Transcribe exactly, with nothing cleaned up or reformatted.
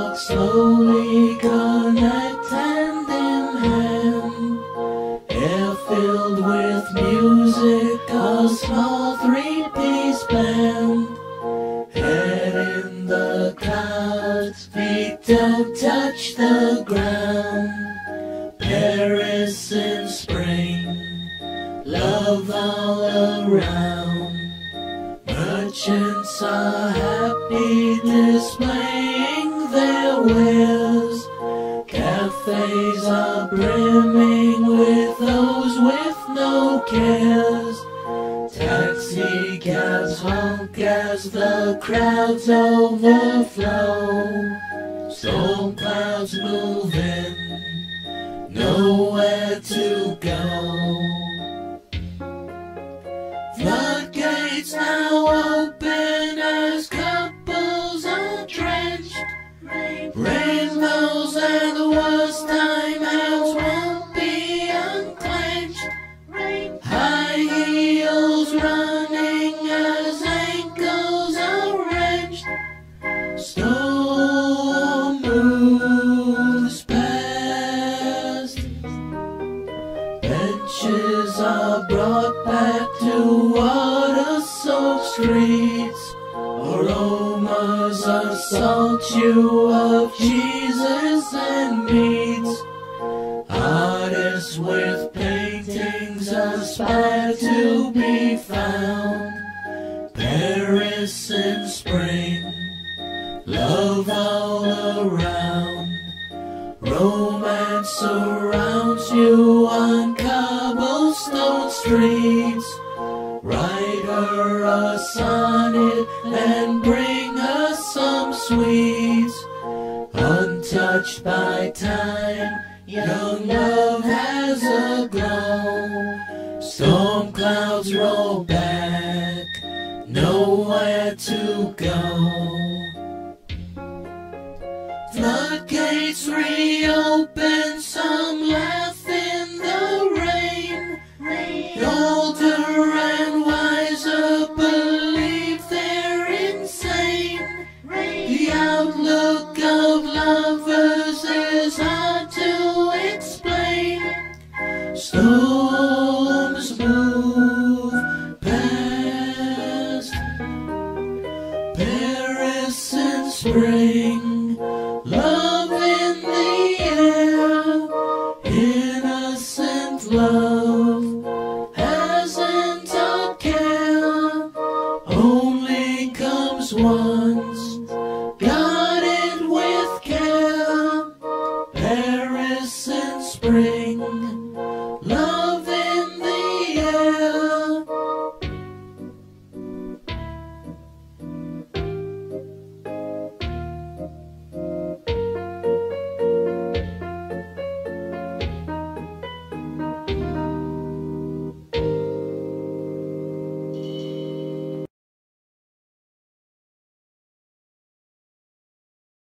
walk slowly, connect hand in hand. Air filled with music, a small three-piece band. Head in the clouds, feet don't touch the ground. Paris in spring, love all around. Merchants are happy displaying their wares. Cafes are brimming with those with no cares. Taxi cabs honk as the crowds overflow. Storm clouds move in, nowhere to go. Floodgates now open as couples are drenched. Rainbows and the worst time hands won't be unclenched. High heels running as ankles are wrenched. Storm moves past. Benches are brought back to water-soaked streets. Aromas assault you of cheeses and meats. Artists with paintings aspire to be found. Paris in spring, love all around. Romance surrounds you on cobblestone streets. Write her a sonnet and bring her some sweets. Untouched by time, young love has a glow. Storm clouds roll back, nowhere to go. Floodgates reopen, some laugh in the rain. Older and wiser believe they're insane. The outlook of lovers is hard to explain. Storms move past. Paris in spring, love in the air. Innocent love hasn't a care. Only comes once, guarded with care. Paris in spring.